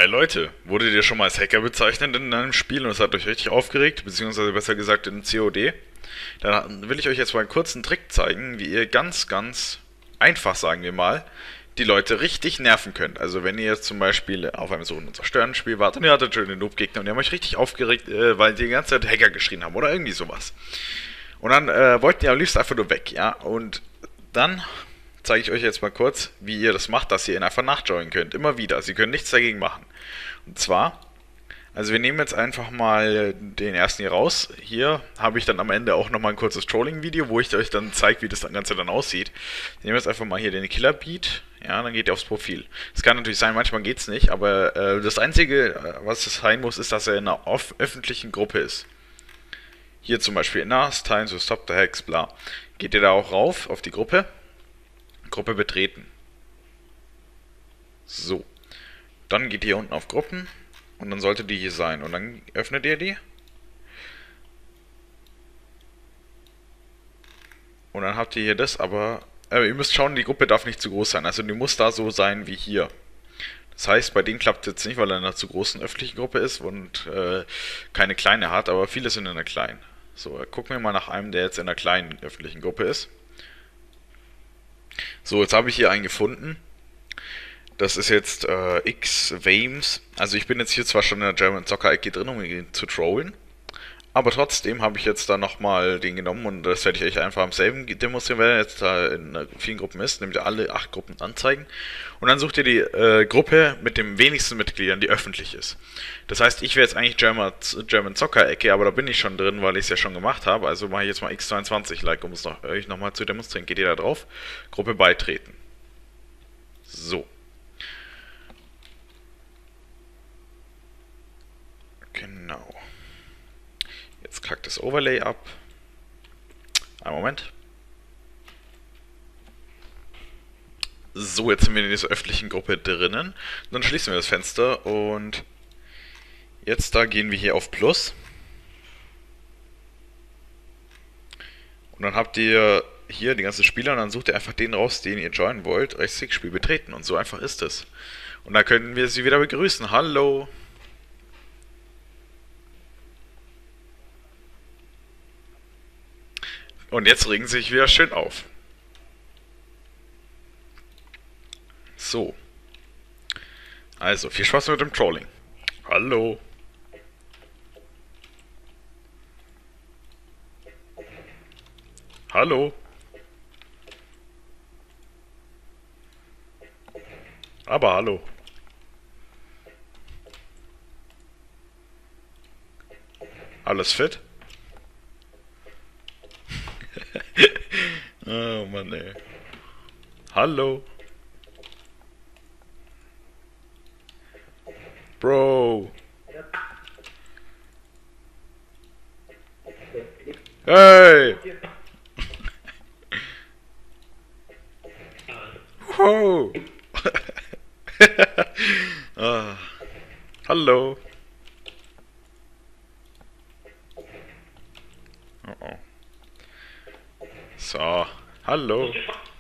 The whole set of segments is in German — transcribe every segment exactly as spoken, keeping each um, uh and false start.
Leute, wurdet ihr schon mal als Hacker bezeichnet in einem Spiel und es hat euch richtig aufgeregt, beziehungsweise besser gesagt in C O D? Dann will ich euch jetzt mal einen kurzen Trick zeigen, wie ihr ganz, ganz einfach, sagen wir mal, die Leute richtig nerven könnt. Also wenn ihr jetzt zum Beispiel auf einem Suchen und Zerstören Spiel wart und ihr hattet schon den Noob-Gegner und die haben euch richtig aufgeregt, äh, weil die die ganze Zeit Hacker geschrien haben oder irgendwie sowas. Und dann äh, wollten die am liebsten einfach nur weg, ja? Und dann zeige ich euch jetzt mal kurz, wie ihr das macht, dass ihr ihn einfach nachjoinen könnt. Immer wieder. Sie können nichts dagegen machen. Und zwar, also wir nehmen jetzt einfach mal den ersten hier raus. Hier habe ich dann am Ende auch nochmal ein kurzes Trolling-Video, wo ich euch dann zeige, wie das Ganze dann aussieht. Ich nehme jetzt einfach mal hier den Killer-Beat. Ja, dann geht ihr aufs Profil. Es kann natürlich sein, manchmal geht es nicht, aber äh, das Einzige, was es sein muss, ist, dass er in einer öffentlichen Gruppe ist. Hier zum Beispiel, na, time to stop the hacks, bla. Geht ihr da auch rauf auf die Gruppe? Gruppe betreten. So. Dann geht ihr unten auf Gruppen und dann sollte die hier sein. Und dann öffnet ihr die. Und dann habt ihr hier das, aber äh, ihr müsst schauen, die Gruppe darf nicht zu groß sein. Also die muss da so sein wie hier. Das heißt, bei denen klappt es jetzt nicht, weil er in einer zu großen öffentlichen Gruppe ist und äh, keine kleine hat, aber viele sind in einer kleinen. So, gucken wir mal nach einem, der jetzt in einer kleinen öffentlichen Gruppe ist. So, jetzt habe ich hier einen gefunden. Das ist jetzt äh, X-Vames. Also ich bin jetzt hier zwar schon in der German Soccer-Ecke drin, um ihn zu trollen. Aber trotzdem habe ich jetzt da nochmal den genommen und das werde ich euch einfach am selben demonstrieren, weil er jetzt da in vielen Gruppen ist. Nehmt ihr alle acht Gruppen anzeigen und dann sucht ihr die äh, Gruppe mit den wenigsten Mitgliedern, die öffentlich ist. Das heißt, ich wäre jetzt eigentlich German, German Soccer-Ecke, aber da bin ich schon drin, weil ich es ja schon gemacht habe. Also mache ich jetzt mal X zweiundzwanzig Like, um es noch, euch nochmal zu demonstrieren. Geht ihr da drauf? Gruppe beitreten. So. Genau. Jetzt kackt das Overlay ab. Einen Moment. So, jetzt sind wir in dieser öffentlichen Gruppe drinnen. Dann schließen wir das Fenster und jetzt da gehen wir hier auf Plus. Und dann habt ihr hier die ganzen Spieler und dann sucht ihr einfach den raus, den ihr joinen wollt. Rechtsklick, Spiel betreten und so einfach ist es. Und dann können wir sie wieder begrüßen. Hallo! Und jetzt regen sie sich wieder schön auf. So. Also, viel Spaß mit dem Trolling. Hallo. Hallo. Aber hallo. Alles fit? Oh Mann, ey. Hallo. Bro. Hey. Wow. Ah. Hallo. Oh oh. So, hallo.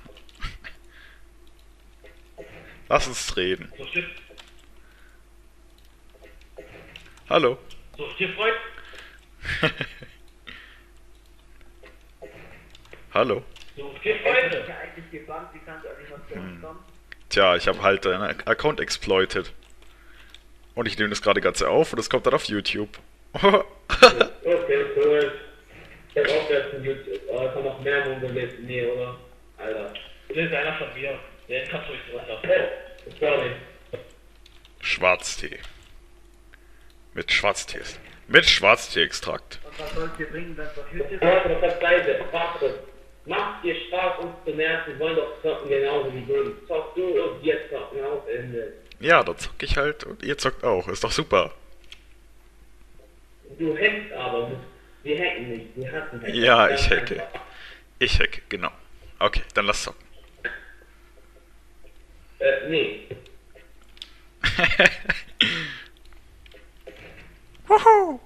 Lass uns reden. Hallo. Hallo. Hm. Tja, ich habe halt deinen Account exploited. Und ich nehme das gerade Ganze auf und das kommt dann auf YouTube. Okay, cool. Ich hab auch jetzt ein YouTube, aber es haben noch mehr Mondelisten, nee, oder? Alter. Das ist einer von mir. Den kannst du nicht drunter. Oh, sorry. Schwarztee. Mit Schwarztee. Mit Schwarztee-Extrakt. Und was soll es dir bringen, wenn es auf YouTube... Warte, das ist leise. Warte. Macht dir Spaß, uns zu nerven. Wir wollen doch zocken genauso wie du. Zock du und wir zocken auch Ende. Ja, da zock ich halt und ihr zockt auch. Ist doch super. Du hackst aber. Wir hacken nicht. Wir hassen Hacken. Ja, ich hacke. Ich hacke, genau. Okay, dann lass zocken. Äh, nee. Wuhu.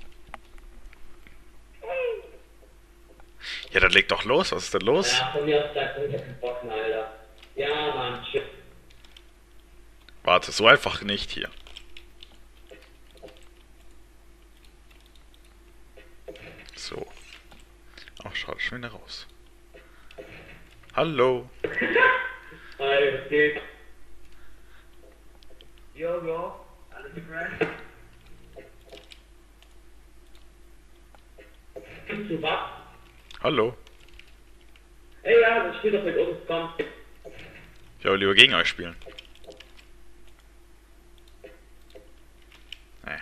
Ja, dann leg doch los. Was ist denn los? Ja, von mir aus sagt ich hab keinen Bock mehr, Alter. Ja, Mann, shit. Warte, so einfach nicht hier. So. Ach, schade, schon wieder raus. Hallo. Hi, was geht? Jo, jo, alles fresh. Bist du was? Hallo. Ey, ja, ich spiel doch mit uns, komm. Ich will lieber gegen euch spielen. Nee.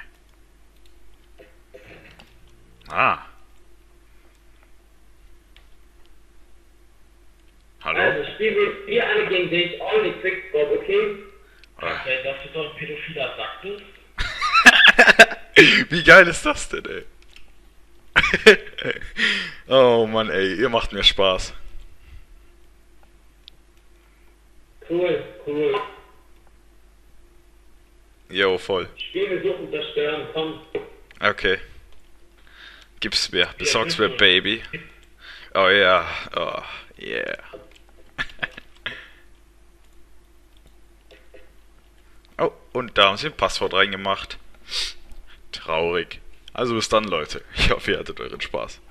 Ah. Hallo? Also spielen wir, wir alle gegen dich, only Quickspot, okay? Ah. Okay, das ist doch ein pädophiler Sack, du. Wie geil ist das denn, ey? Oh Mann, ey, ihr macht mir Spaß. Cool, cool. Jo, voll. Spiele suchen, zerstören, komm. Okay. Gib's mir. Besorg's mir, Baby. Oh ja. Oh, yeah. Oh, und da haben sie ein Passwort reingemacht. Traurig. Also bis dann, Leute. Ich hoffe, ihr hattet euren Spaß.